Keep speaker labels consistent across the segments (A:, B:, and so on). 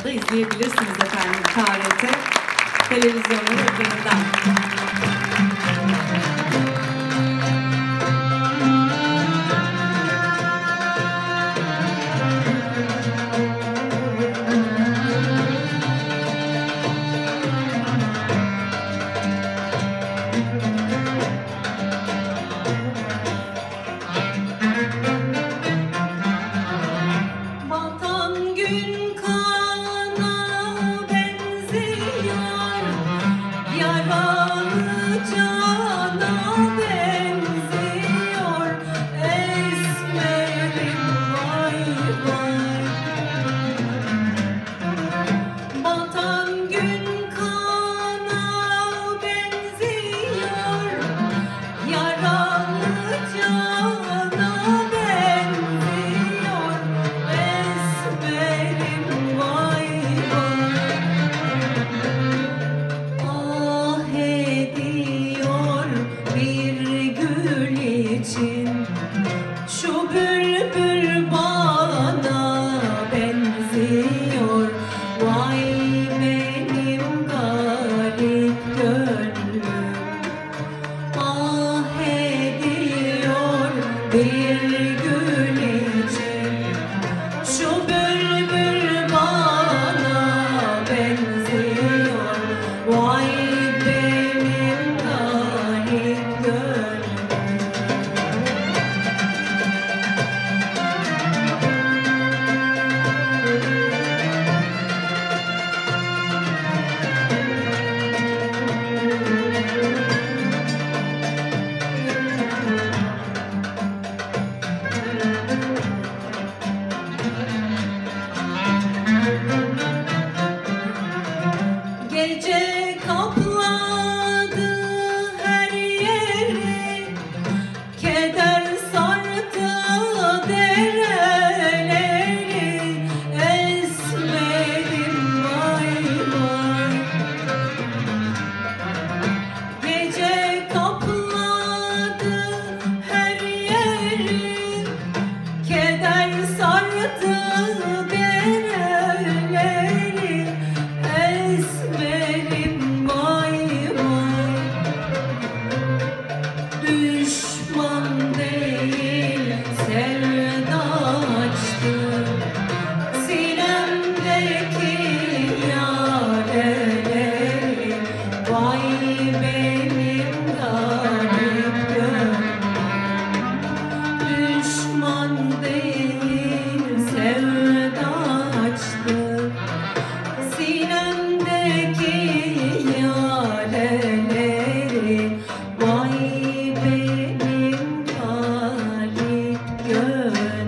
A: da izleyebilirsiniz efendim KRT televizyonları ekranından.
B: Şu bülbül bana benziyor, vay benim garip gönlüm. Ah ediyor bir gül için, şu bülbül bana benziyor, vay benim garip gönlüm. Gece kapladı her yeri, keder sardı dereleri, esmerim vay vay. Gece kapladı her yeri, keder sardı dereleri, esmerim vay vay. Düşman değil sevda açtı sinemdeki yareleri, vay benim garip gönlüm. Düşman değil sevda açtı sinemdeki yareleri, vay benim garip gönlüm.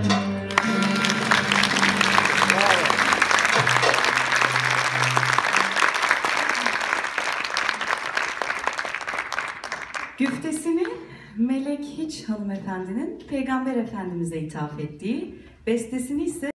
A: Güftesini Melek Hiç hanımefendinin Peygamber Efendimiz'e ithaf ettiği, bestesini ise